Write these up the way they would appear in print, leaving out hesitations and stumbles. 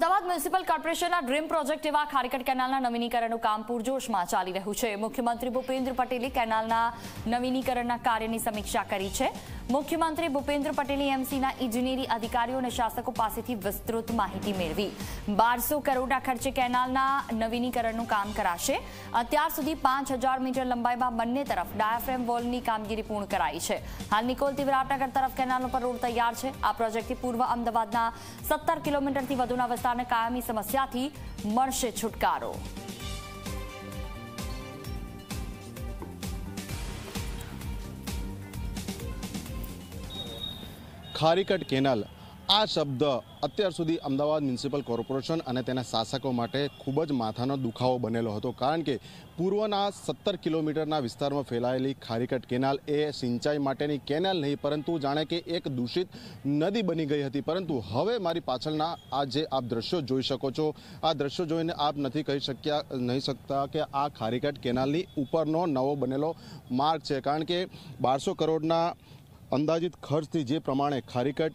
Ahmedabad municipal કોર્પોરેશનના dream project એવા ખારીકટ કેનાલના નવીનીકરણનું કામ પૂરજોશમાં ચાલી રહ્યું છે। મુખ્યમંત્રી ભૂપેન્દ્ર પટેલે કેનાલના નવીનીકરણના કાર્યની સમીક્ષા કરી છે। મુખ્યમંત્રી ભૂપેન્દ્ર પટેલે એમસીના ઇજનેરી અધિકારીઓ અને શાસકો પાસેથી વિસ્તૃત માહિતી મેળવી। 1200 કરોડના ખર્ચે કેનાલના નવીનીકરણનું કામ કરાશે। અત્યાર સુધી 5000 મીટર લંબાઈમાં બંને તરફ ડાયાફ્રેમ વોલની કામગીરી પૂર્ણ કરાઈ છે। હાલ નિકોલથી વિરાટનગર તરફ કેનાલ પર રોડ તૈયાર છે। આ પ્રોજેક્ટથી પૂર્વ અમદાવાદના 17 કિલોમીટરથી વધુના વિસ્તારને કાયમી સમસ્યાથી મળશે છુટકારો। ખારીકટ કેનાલ આ શબ્દ અત્યાર સુધી અમદાવાદ મ્યુનિસિપલ કોર્પોરેશન અને તેના શાસકો માટે ખૂબ જ માથાનો દુખાવો બનેલો હતો, કારણ કે પૂર્વના 17 કિલોમીટરના વિસ્તારમાં ફેલાયેલી ખારીકટ કેનાલ એ સિંચાઈ માટેની કેનાલ નહીં પરંતુ જાણે કે એક દૂષિત નદી બની ગઈ હતી। પરંતુ હવે મારી પાછળના આ જે આપ દ્રશ્યો જોઈ શકો છો, આ દ્રશ્યો જોઈને આપ નથી કહી શકતા કે આ ખારીકટ કેનાલની ઉપરનો નવો બનેલો માર્ગ છે, કારણ કે 1200 કરોડના અંદાજિત ખર્ચથી જે પ્રમાણે ખારીકટ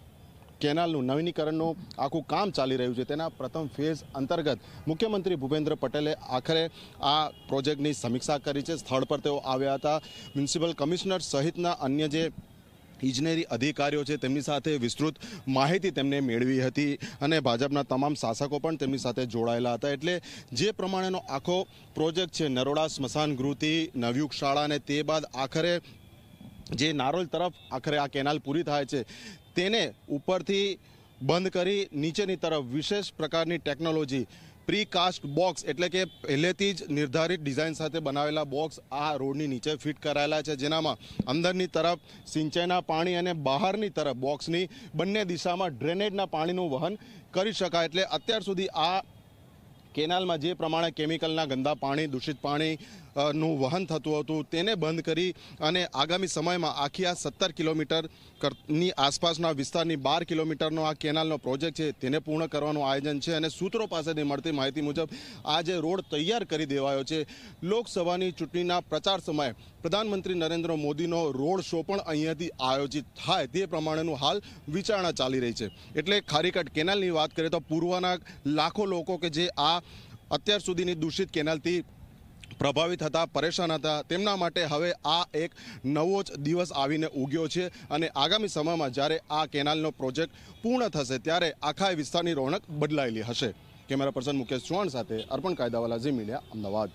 કેનાલનું નવીનીકરણનું આખું કામ ચાલી રહ્યું છે તેના પ્રથમ ફેઝ અંતર્ગત મુખ્યમંત્રી ભૂપેન્દ્ર પટેલે આખરે આ પ્રોજેક્ટની સમીક્ષા કરી છે। સ્થળ પર તેઓ આવ્યા હતા। મ્યુનિસિપલ કમિશનર સહિતના અન્ય જે ઇજનેરી અધિકારીઓ છે તેમની સાથે વિસ્તૃત માહિતી તેમને મેળવી હતી અને ભાજપના તમામ શાસકો પણ તેમની સાથે જોડાયેલા હતા। એટલે જે પ્રમાણેનો આખો પ્રોજેક્ટ છે નરોડા સ્મશાન ગૃહથી નવયુગ શાળા અને તે બાદ આખરે જે નારોલ તરફ આખરે આ કેનાલ પૂરી થાય છે તેને ઉપરથી બંધ કરી નીચેની તરફ વિશેષ પ્રકારની ટેકનોલોજી પ્રીકાસ્ટ બોક્સ એટલે કે પહેલેથી જ નિર્ધારિત ડિઝાઇન સાથે બનાવેલા બોક્સ આ રોડની નીચે ફિટ કરાયેલા છે, જેનામાં અંદરની તરફ સિંચાઈના પાણી અને બહારની તરફ બોક્સની બંને દિશામાં ડ્રેનેજના પાણીનું વહન કરી શકાય। એટલે અત્યાર સુધી આ કેનાલમાં જે પ્રમાણે કેમિકલના ગંદા પાણી દૂષિત પાણી નું વહન થતું હતું તેને બંધ કરી અને આગામી સમયમાં આખી આ 17 કિલોમીટરની આસપાસના વિસ્તારની 12 કિલોમીટરનો આ કેનાલનો પ્રોજેક્ટ છે તેને પૂર્ણ કરવાનું આયોજન છે। અને સૂત્રો પાસેથી મળતી માહિતી મુજબ આ જે રોડ તૈયાર કરી દેવાયો છે, લોકસભાની ચૂંટણીના પ્રચાર સમયે પ્રધાનમંત્રી નરેન્દ્ર મોદીનો રોડ શો પણ અહીંયાથી આયોજિત થાય તે પ્રમાણેનું હાલ વિચારણા ચાલી રહી છે। એટલે ખારીકટ કેનાલની વાત કરીએ તો પૂર્વના લાખો લોકો કે જે આ અત્યાર સુધીની દૂષિત કેનાલથી પ્રભાવિત હતા, પરેશાન હતા, તેમના માટે હવે આ એક નવો જ દિવસ આવીને ઉગ્યો છે અને આગામી સમયમાં જ્યારે આ કેનાલનો પ્રોજેક્ટ પૂર્ણ થશે ત્યારે આખા વિસ્તારની રોનક બદલાયેલી હશે। કેમેરા પર્સન મુકેશ ચૌહાણ સાથે અર્પણ કાયદાવાલા, ઝી મીડિયા, અમદાવાદ।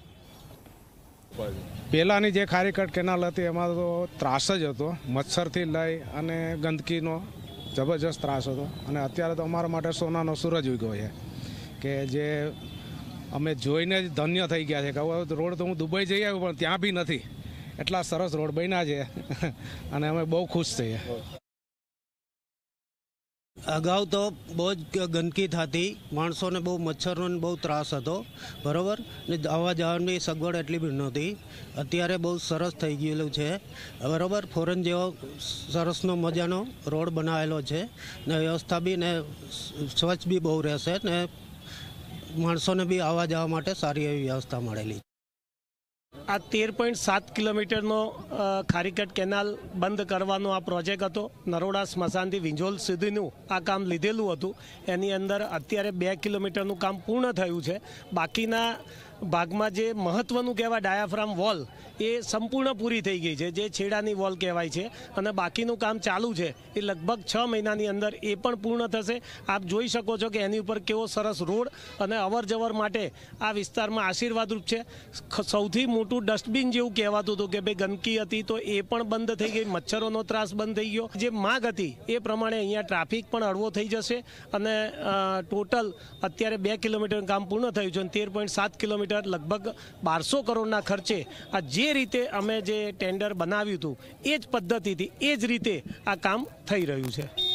પહેલાંની જે ખારીકટ કેનાલ હતી એમાં તો ત્રાસ જ હતો, મચ્છરથી લઈ અને ગંદકીનો જબરજસ્ત ત્રાસ હતો અને અત્યારે તો અમારા માટે સોનાનો સૂરજ ઉગ્યો છે કે જે અમે જોઈને જ ધન્ય થઈ ગયા છે કે હવે રોડ તો હું દુબઈ જઈ આવ્યો પણ ત્યાં બી નથી, એટલા સરસ રોડ બન્યા છે અને અમે બહુ ખુશ છીએ। અગાઉ તો બહુ જ ગંદકી થતી, માણસોને બહુ મચ્છરનો બહુ ત્રાસ હતો, બરાબર, ને આવવા જવાની સગવડ એટલી બી નહોતી। અત્યારે બહુ સરસ થઈ ગયેલું છે, બરાબર, ફોરેન જેવો સરસનો મજાનો રોડ બનાવેલો છે ને વ્યવસ્થા બી ને સ્વચ્છ બી બહુ રહેશે ને માણસોને બી આવવા જવા માટે સારી એવી વ્યવસ્થા મળેલી। આ 13.7 કિલોમીટરનો ખારીકટ કેનાલ બંધ કરવાનો આ પ્રોજેક્ટ હતો। નરોડા સ્મશાનથી વિંજોલ સુધીનું આ કામ લીધેલું હતું, એની અંદર અત્યારે 2 કિલોમીટરનું કામ પૂર્ણ થયું છે। બાકીના ભાગમાં જે મહત્ત્વનું કહેવાય ડાયાફ્રામ વોલ એ સંપૂર્ણ પૂરી થઈ ગઈ છે, જે છેડાની વોલ કહેવાય છે, અને બાકીનું કામ ચાલુ છે એ લગભગ 6 મહિનાની અંદર એ પણ પૂર્ણ થશે। આપ જોઈ શકો છો કે એની ઉપર કેવો સરસ રોડ અને અવર જવર માટે આ વિસ્તારમાં આશીર્વાદરૂપ છે। સૌથી મોટું ડસ્ટબિન જેવું કહેવાતું હતું કે ભાઈ ગંદકી હતી તો એ પણ બંધ થઈ ગઈ, મચ્છરોનો ત્રાસ બંધ થઈ ગયો, જે માંગ હતી એ પ્રમાણે અહીંયા ટ્રાફિક પણ હળવો થઈ જશે અને ટોટલ અત્યારે 2 કિલોમીટરનું કામ પૂર્ણ થયું છે અને 13.7 કિલોમીટર લગભગ 1200 કરોડના ખર્ચે આ જે રીતે અમે જે ટેન્ડર બનાવ્યું હતું એ જ પદ્ધતિથી એ જ રીતે આ કામ થઈ રહ્યું છે।